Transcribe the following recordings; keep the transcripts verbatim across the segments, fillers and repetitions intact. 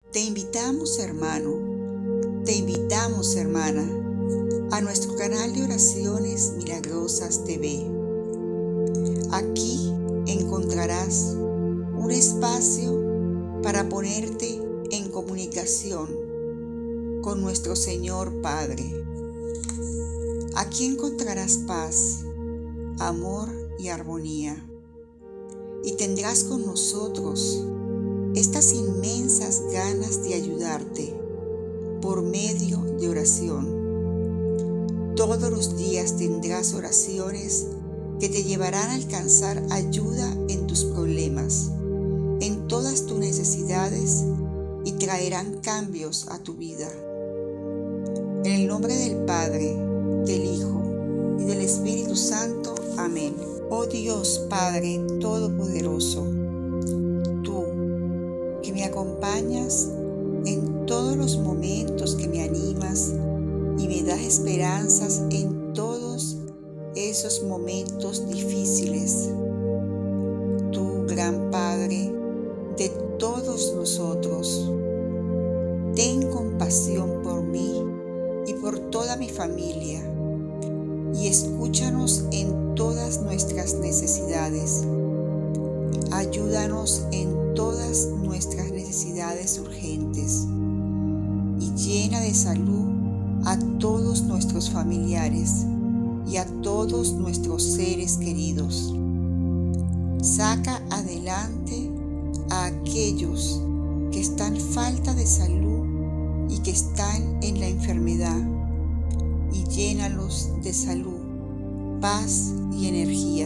Te invitamos, hermano, te invitamos, hermana, a nuestro canal de Oraciones Milagrosas T V. Aquí encontrarás un espacio para ponerte en comunicación con nuestro Señor Padre. Aquí encontrarás paz, amor y armonía. Y tendrás con nosotros estas inmensas ganas de ayudarte por medio de oración. Todos los días tendrás oraciones que te llevarán a alcanzar ayuda en tus problemas, en todas tus necesidades y traerán cambios a tu vida. En el nombre del Padre, del Hijo y del Espíritu Santo. Amén. Oh Dios Padre Todopoderoso, tú que me acompañas en todos los momentos, que me animas y me das esperanzas en todos esos momentos difíciles. Tú, gran Padre de todos nosotros, ten compasión por mí y por toda mi familia, y escúchanos en todas nuestras necesidades. Ayúdanos en todas nuestras necesidades urgentes y llena de salud a todos nuestros familiares y a todos nuestros seres queridos. Saca adelante a aquellos que están falta de salud y que están en la enfermedad, y llénalos de salud, paz y energía.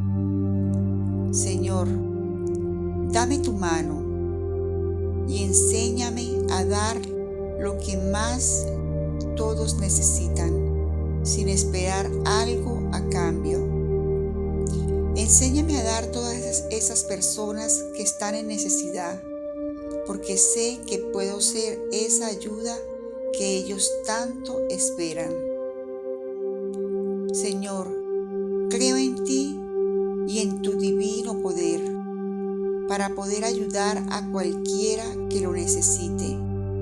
Señor, dame tu mano y enséñame a dar lo que más todos necesitan, sin esperar algo a cambio. Enséñame a dar a todas esas personas que están en necesidad, porque sé que puedo ser esa ayuda que ellos tanto esperan. Señor, creo en ti y en tu divino poder para poder ayudar a cualquiera que lo necesite.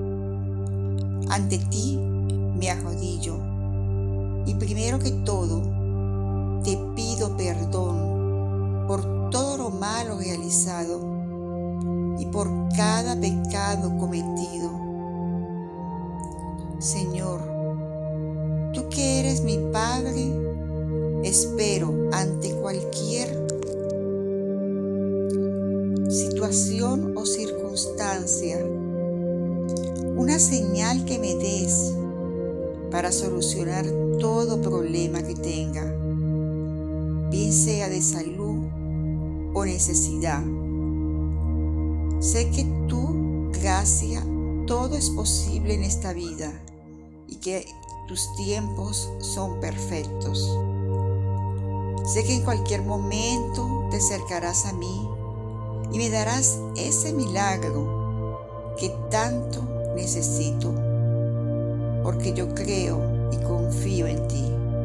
Ante ti me arrodillo y primero que todo te pido perdón por todo lo malo realizado y por cada pecado cometido. Señor, tú que eres mi Padre, espero ante cualquier situación o circunstancia una señal que me des para solucionar todo problema que tenga, bien sea de salud o necesidad. Sé que tu gracia, todo es posible en esta vida y que tus tiempos son perfectos. Sé que en cualquier momento te acercarás a mí y me darás ese milagro que tanto necesito, porque yo creo y confío en ti.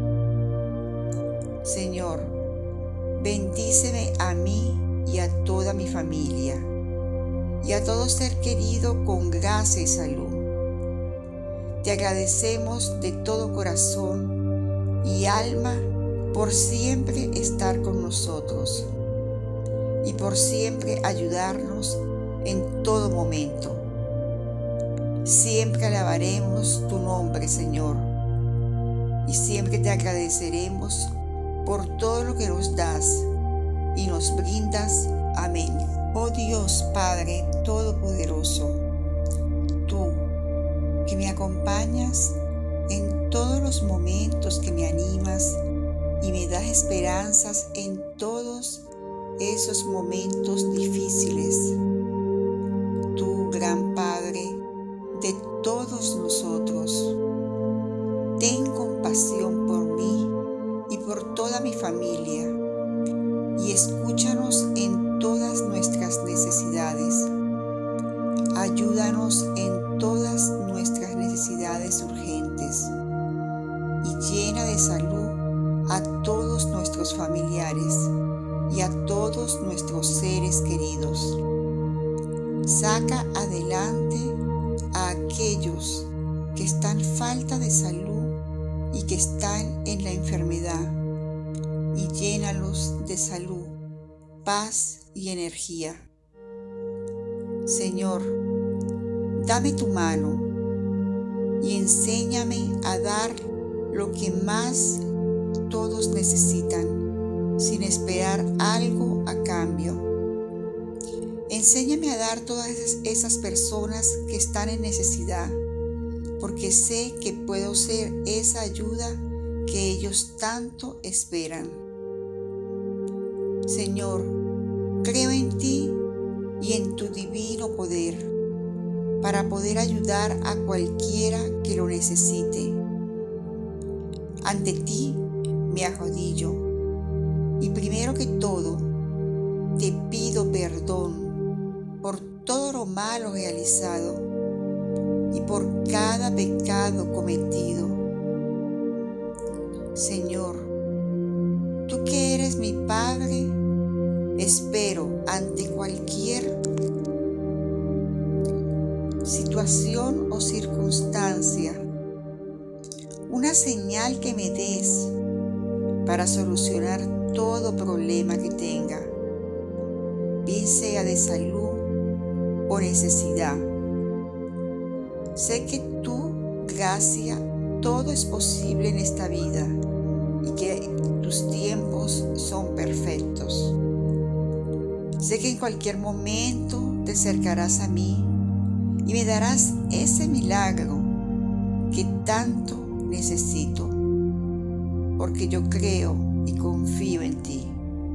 Señor, bendíceme a mí y a toda mi familia y a todo ser querido con gracia y salud. Te agradecemos de todo corazón y alma por siempre estar con nosotros y por siempre ayudarnos en todo momento. Siempre alabaremos tu nombre, Señor, y siempre te agradeceremos por todo lo que nos das y nos brindas. Amén. Oh Dios Padre Todopoderoso, tú que me acompañas en todos los momentos, que me animas y me das esperanzas en todos esos momentos difíciles. Tú, gran Padre de todos nosotros, ten compasión por mí y por toda mi familia, y escúchanos en todas nuestras necesidades. Ayúdanos en todas nuestras necesidades urgentes y llena de salud a todos nuestros familiares y a todos nuestros seres queridos. Saca adelante en la enfermedad y llénalos de salud, paz y energía. Señor, dame tu mano y enséñame a dar lo que más todos necesitan, sin esperar algo a cambio. Enséñame a dar a todas esas personas que están en necesidad, porque sé que puedo ser esa ayuda que ellos tanto esperan. Señor, creo en ti y en tu divino poder para poder ayudar a cualquiera que lo necesite. Ante ti me arrodillo y primero que todo te pido perdón por todo lo malo realizado y por cada pecado cometido. Señor, tú que eres mi Padre, espero ante cualquier situación o circunstancia una señal que me des para solucionar todo problema que tenga, bien sea de salud o necesidad. Sé que tu gracia, todo es posible en esta vida y que tus tiempos son perfectos. Sé que en cualquier momento te acercarás a mí y me darás ese milagro que tanto necesito, porque yo creo y confío en ti.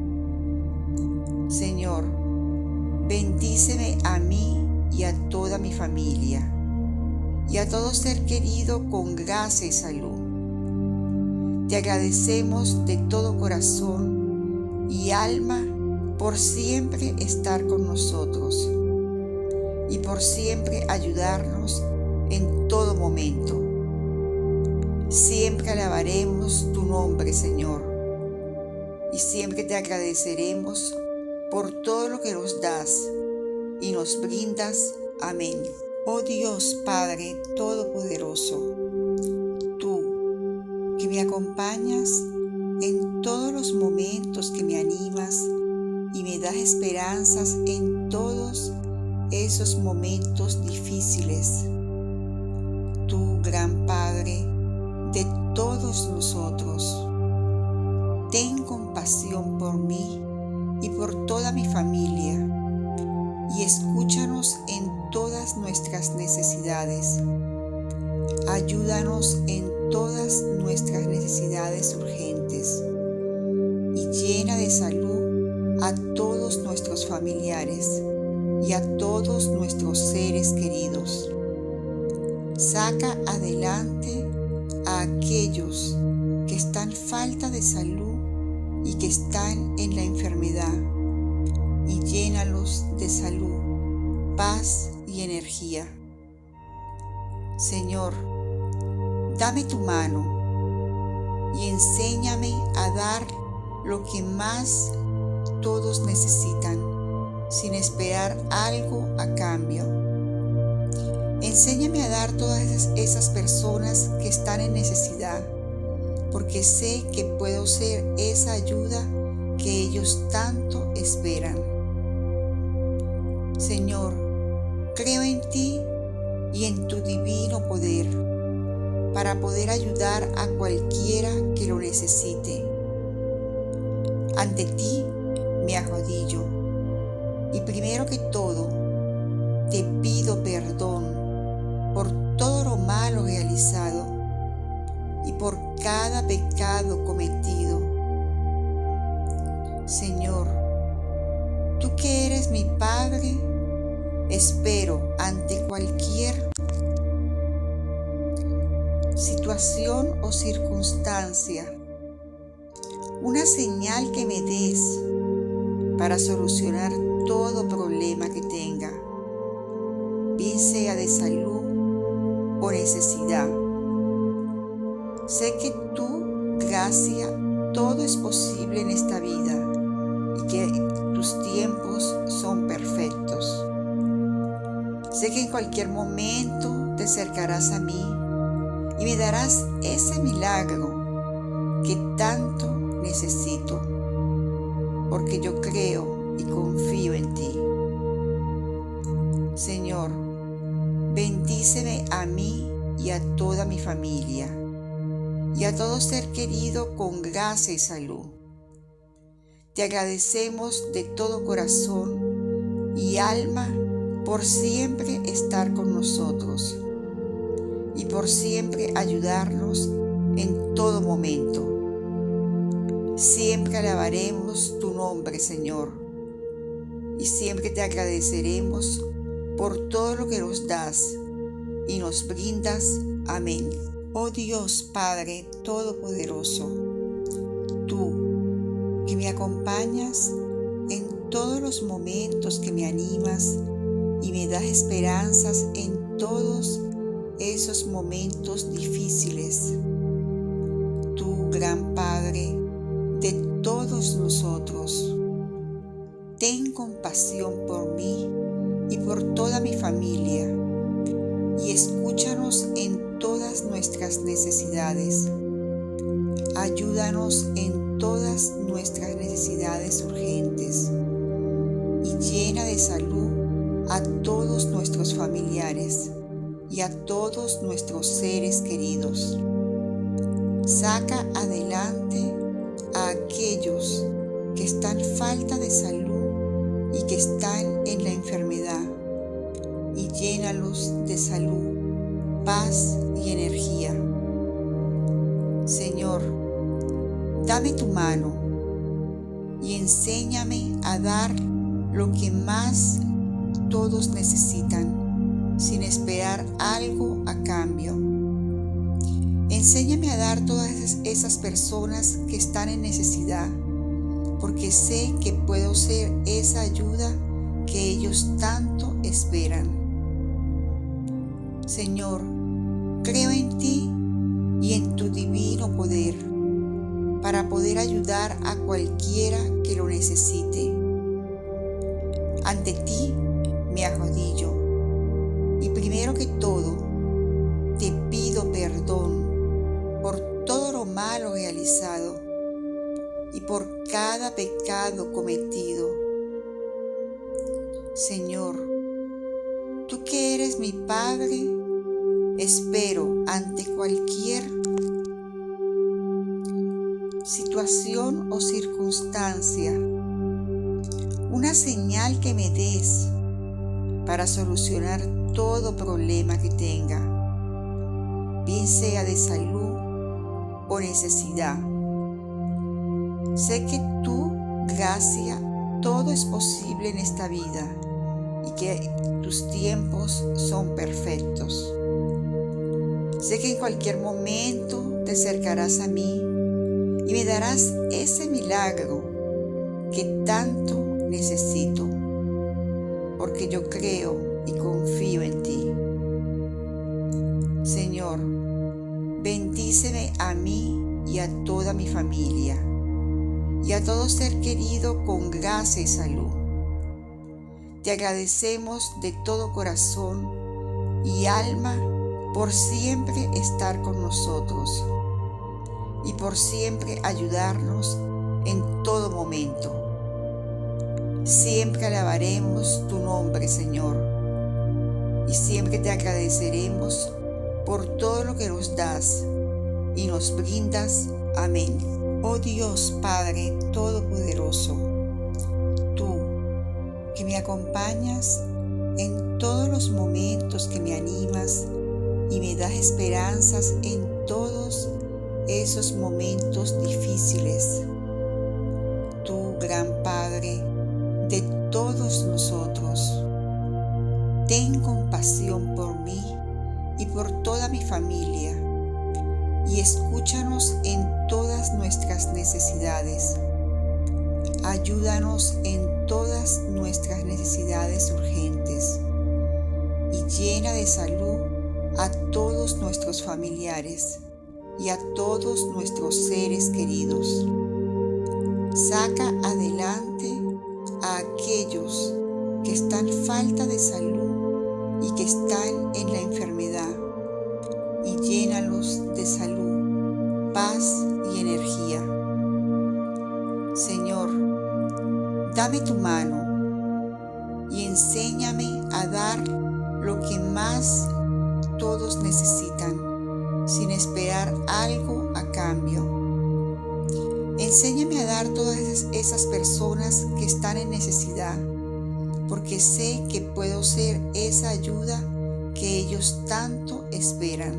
Señor, bendíceme a mí y a toda mi familia y a todo ser querido con gracia y salud. Te agradecemos de todo corazón y alma por siempre estar con nosotros y por siempre ayudarnos en todo momento. Siempre alabaremos tu nombre, Señor, y siempre te agradeceremos por todo lo que nos das y nos brindas. Amén. Oh Dios Padre Todopoderoso, tú que me acompañas en todos los momentos, que me animas y me das esperanzas en todos esos momentos difíciles. Tú, gran Padre de todos nosotros, ten compasión por mí y por toda mi familia y escúchanos en todas nuestras necesidades. Ayúdanos en todas nuestras necesidades urgentes y llena de salud a todos nuestros familiares y a todos nuestros seres queridos. Saca adelante a aquellos que están falta de salud y que están en la enfermedad y llénalos de salud, paz y energía. Señor, dame tu mano y enséñame a dar lo que más todos necesitan, sin esperar algo a cambio. Enséñame a dar a todas esas personas que están en necesidad, porque sé que puedo ser esa ayuda que ellos tanto esperan. Señor, creo en ti y en tu divino poder para poder ayudar a cualquiera que lo necesite. Ante ti me arrodillo y primero que todo te pido perdón por todo lo malo realizado y por cada pecado cometido. Señor, tú que eres mi Padre, espero ante cualquier situación o circunstancia una señal que me des para solucionar todo problema que tenga, bien sea de salud o necesidad. Sé que tu gracia, todo es posible en esta vida y que tus tiempos son perfectos. Sé que en cualquier momento te acercarás a mí y me darás ese milagro que tanto necesito, porque yo creo y confío en ti. Señor, bendíceme a mí y a toda mi familia, y a todo ser querido con gracia y salud. Te agradecemos de todo corazón y alma por siempre estar con nosotros y por siempre ayudarnos en todo momento. Siempre alabaremos tu nombre, Señor, y siempre te agradeceremos por todo lo que nos das y nos brindas. Amén. Oh Dios Padre Todopoderoso, tú que me acompañas en todos los momentos, que me animas y me das esperanzas en todos esos momentos difíciles. Tú, gran Padre de todos nosotros, ten compasión por mí y por toda mi familia, y escúchanos en todas nuestras necesidades. Ayúdanos en todas nuestras necesidades urgentes y llena de salud a todos nuestros familiares y a todos nuestros seres queridos. Saca adelante a aquellos que están falta de salud y que están en la enfermedad, y llénalos de salud, paz y energía. Señor, dame tu mano y enséñame a dar lo que más todos necesitan, sin esperar algo a cambio. Enséñame a dar a todas esas personas que están en necesidad, porque sé que puedo ser esa ayuda que ellos tanto esperan. Señor, creo en ti y en tu divino poder para poder ayudar a cualquiera que lo necesite. Ante ti me arrodillo y primero que todo te pido perdón por todo lo malo realizado y por cada pecado cometido. Señor, tú que eres mi Padre, espero ante cualquier situación o circunstancia una señal que me des para solucionar todo problema que tenga, bien sea de salud o necesidad. Sé que tu gracia, todo es posible en esta vida y que tus tiempos son perfectos. Sé que en cualquier momento te acercarás a mí y me darás ese milagro que tanto necesito, porque yo creo y confío en ti. Señor, bendíceme a mí y a toda mi familia, y a todo ser querido con gracia y salud. Te agradecemos de todo corazón y alma por siempre estar con nosotros y por siempre ayudarnos en todo momento. Siempre alabaremos tu nombre, Señor, y siempre te agradeceremos por todo lo que nos das y nos brindas. Amén. Oh Dios Padre Todopoderoso, tú que me acompañas en todos los momentos, que me animas y me das esperanzas en todos esos momentos difíciles. Tú, gran Padre de todos nosotros, ten compasión por mí y por toda mi familia, y escúchanos en todas nuestras necesidades. Ayúdanos en todas nuestras necesidades urgentes y llena de salud a todos nuestros familiares y a todos nuestros seres queridos. Saca adelante a aquellos que están falta de salud y que están en la enfermedad, y llénalos de salud, paz y energía. Dame tu mano y enséñame a dar lo que más todos necesitan, sin esperar algo a cambio. Enséñame a dar a todas esas personas que están en necesidad, porque sé que puedo ser esa ayuda que ellos tanto esperan.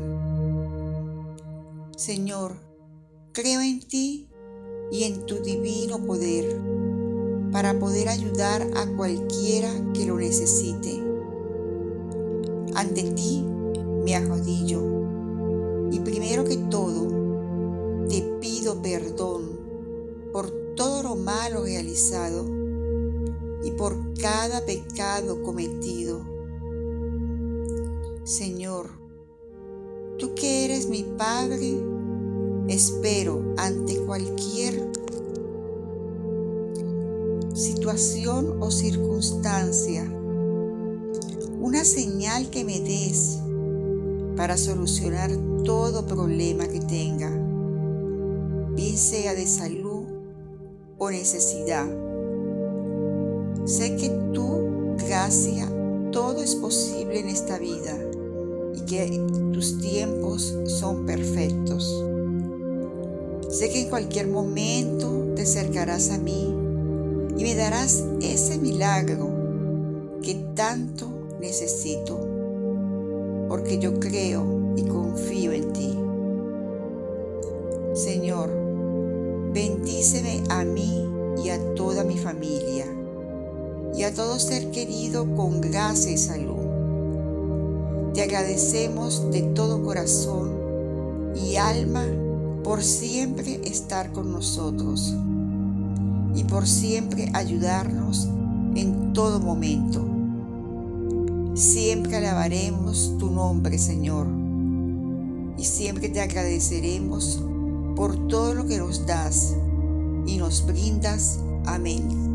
Señor, creo en ti y en tu divino poder para poder ayudar a cualquiera que lo necesite. Ante ti me arrodillo y primero que todo te pido perdón por todo lo malo realizado y por cada pecado cometido. Señor, tú que eres mi Padre, espero ante cualquier situación o circunstancia una señal que me des para solucionar todo problema que tenga, bien sea de salud o necesidad. Sé que tu gracia, todo es posible en esta vida y que tus tiempos son perfectos. Sé que en cualquier momento te acercarás a mí y me darás ese milagro que tanto necesito, porque yo creo y confío en ti. Señor, bendíceme a mí y a toda mi familia y a todo ser querido con gracia y salud. Te agradecemos de todo corazón y alma por siempre estar con nosotros y por siempre ayudarnos en todo momento. Siempre alabaremos tu nombre, Señor, y siempre te agradeceremos por todo lo que nos das y nos brindas. Amén.